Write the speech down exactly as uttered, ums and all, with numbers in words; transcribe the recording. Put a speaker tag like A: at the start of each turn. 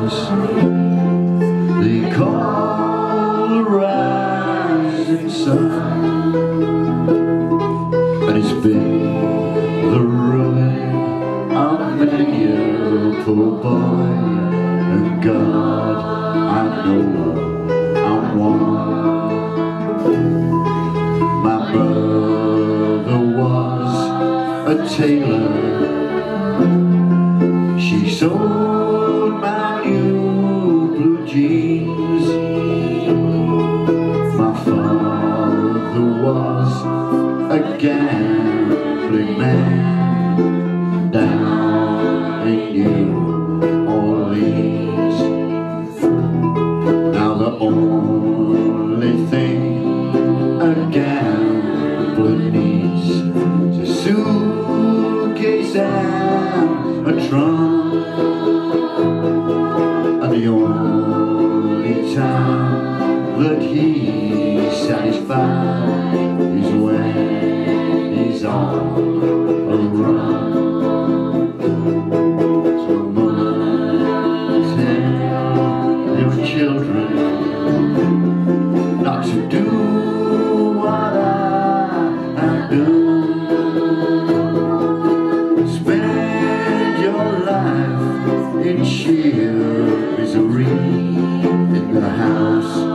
A: house they call the rising sun, and it's been the ruin of many a poor boy. And God, I know I'm one. My brother was a tailor. She sold my new blue jeans. My father was a gambling man down in New Orleans. Now the only thing a gambler needs is a suitcase and a trunk, and the only time that he's satisfied is when he's on a run. So mother, tell your children not to do what I have done. Spend your life in sheer misery in the house